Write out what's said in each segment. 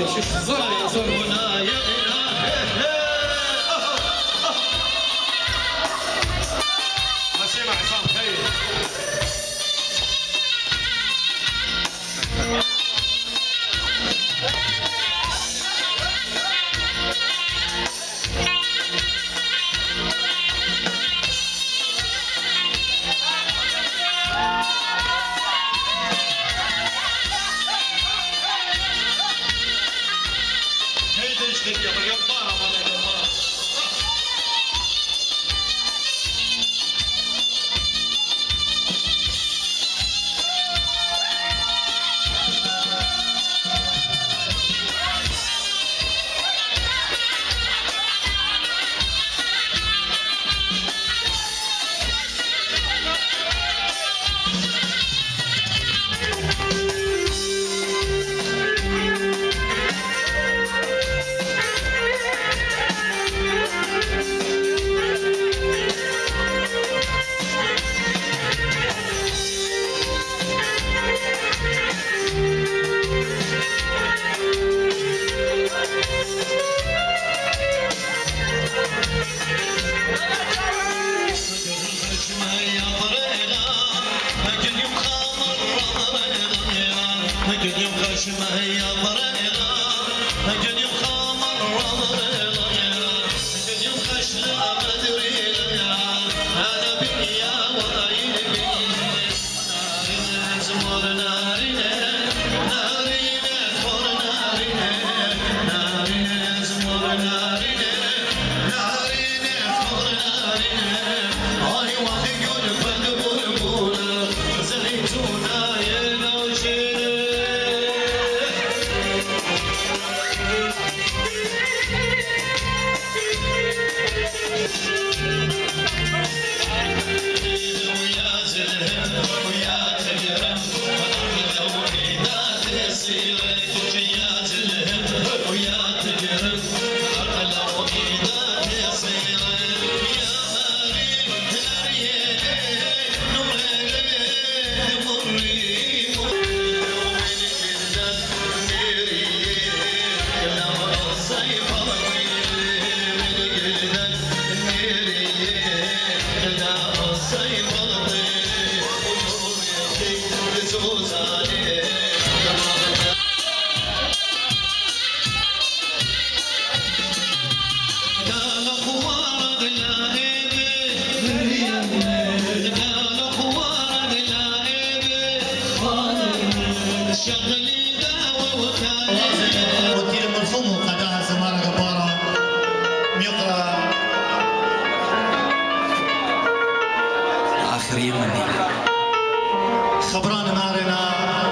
خبران مارنا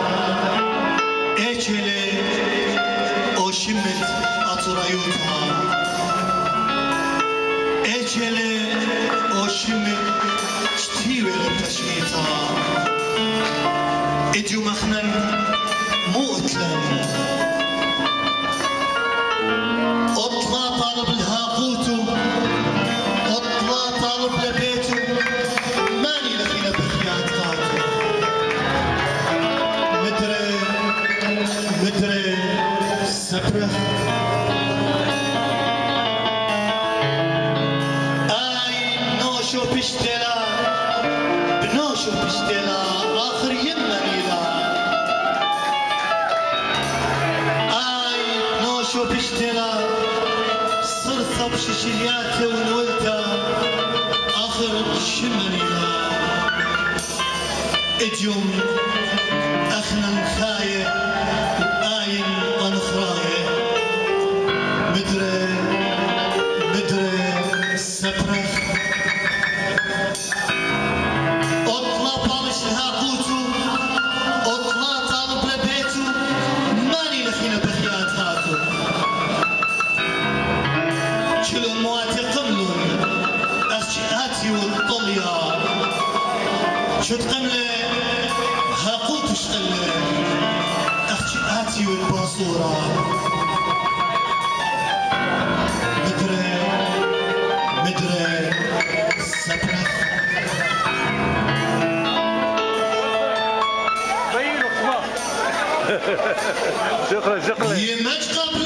ايشلي اوشمت اطريوتها ايشلي اوشمت شتيوي لبتشميتها اديو مخنن مؤتلن اطلع طالب الهاقوتو اطلع طالب لبيتو ماني لخينا بخيات قاتل مدري سبرة اي نوشو بشتلا بنوشو بشتلا اخر يمنيلا اي نوشو بشتلا صرت بششياتي ونولتا اخر شمنيلا اديوم اخنا نخايه آين ونخرايه مدري سبرخ اطلع بالش الهاقوتو اطلع طالب لبيتو ماني لخينا بخيات هاتو كل مواتي قملون اشياتي والطليا شو تقمله هاقوتو شقله اشياتي والباصوره مدري سبرخ شكرا يمجقب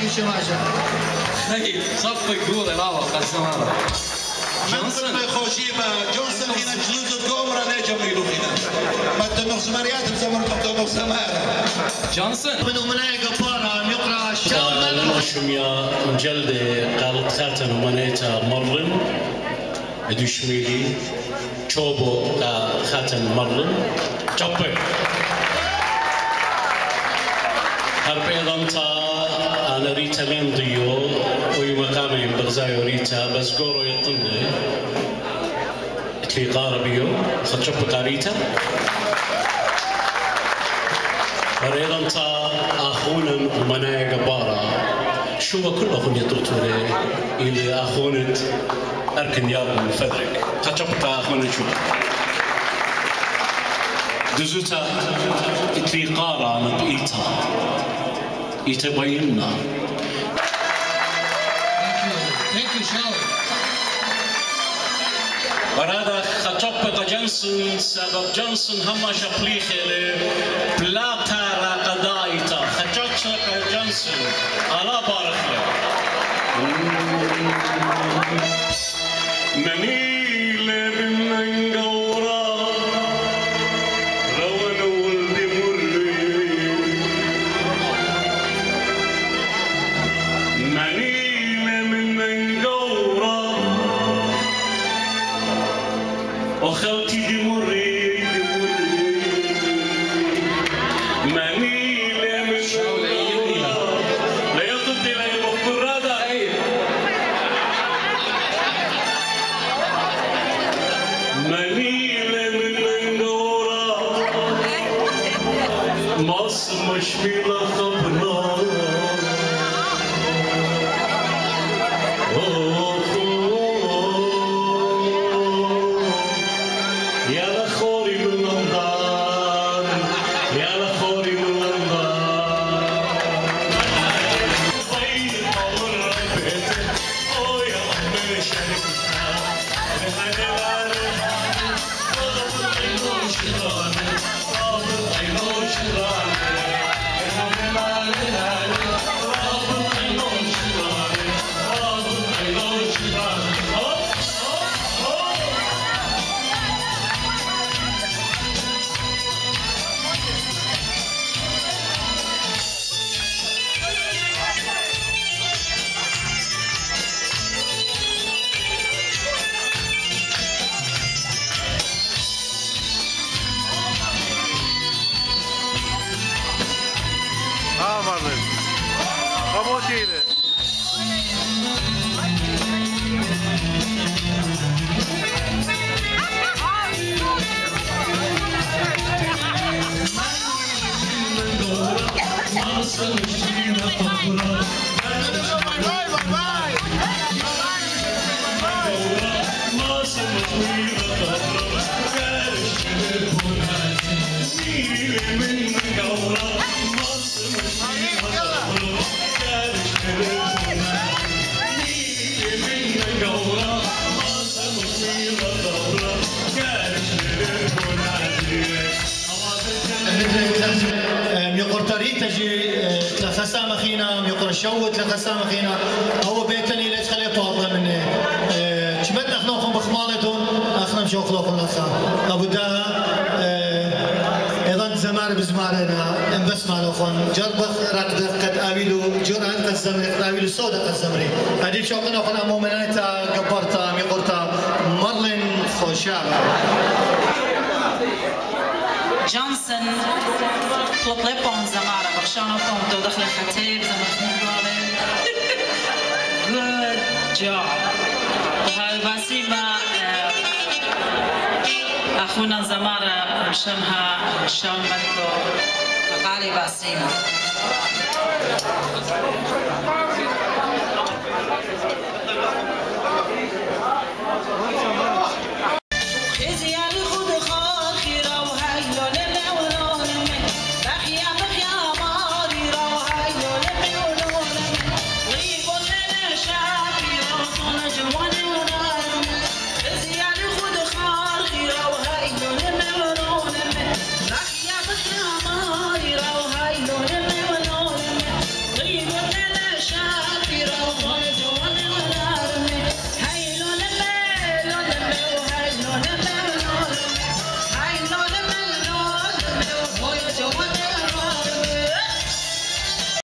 هاي شماشة خير صفق قول راوق الزمارة جونسون خوشيبا جونسون هنا جلوزة كومرا نجم يلو هنا ما تنقص مريات بزمر ما تنقص سمارة جونسون من أمناء قبارة يقرأ الشام شميا مجلدة قالت خاتن ومنيتا مرن دوشميلي شوبو خاتن مرن جبر هربيضا تا أنا ريتا مين ضيو ويمقامي بغزايو ريتا بس قورو يطني اتلي قاربيو خطشب قاريتا هربيضا تا أخونا ومنايا قبارة شو كل أخون يطرطولي إلي أخونت أركن ياب من فدرك خطشب أخونا شو دزوتا اتلي قارة مبئيتا يتبيننا. Thank you, Charlie. وهذا خطبق جونسون سبب جونسون هم شبليخي بلا تارا قضايتا خطبق جونسون على بارك منيل من قورا روان ولد مري منيل من قورا وخوتي دي مري منيل من قورا لا يضد لي مخبر هذا منيل من قورا مصر مش بلا خبرة يا لخوري من لندن يا لخوري من لندن طيب مرة بيتك أو يا أمي شركتها Marlon. Vamos, Chile. يقر طريق تجي لخسام أخينا يقر شوت لخسام أخينا هو بيتني ليش خليه طاطا مني شبت أخناكم بخمالتون أخنا مشوا خلاكم لخام أبو دا أيضا زمان بزماننا بس ما نخون جربخ ركض قد أبيلو جرعان قد زمري قد أبيلو صودا قد زمري أديب شو قلنا خنا مؤمناتا قبرتا ميقرتا مرلين خوشابا جونسون طلبون زمارة بخشانكم دخل الخطيب زمرتني good job وهذا بسيمة أخونا زمارة بشمها شام ملكو قالي بسيمة